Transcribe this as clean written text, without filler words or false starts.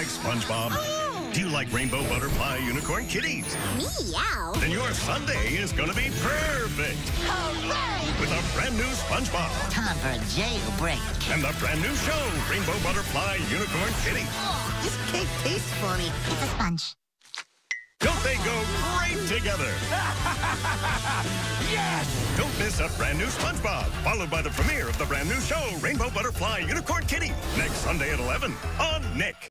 like SpongeBob? Oh. Do you like rainbow butterfly unicorn kitties? Meow. Then your Sunday is gonna be perfect. Hooray! With a brand new SpongeBob. Time for a jailbreak. And the brand new show, Rainbow Butterfly Unicorn Kitty. Oh, this cake tastes funny. It's a sponge. Don't they go great together? Yes! Don't miss a brand new SpongeBob, followed by the premiere of the brand new show, Rainbow Butterfly Unicorn Kitty, next Sunday at 11 on Nick.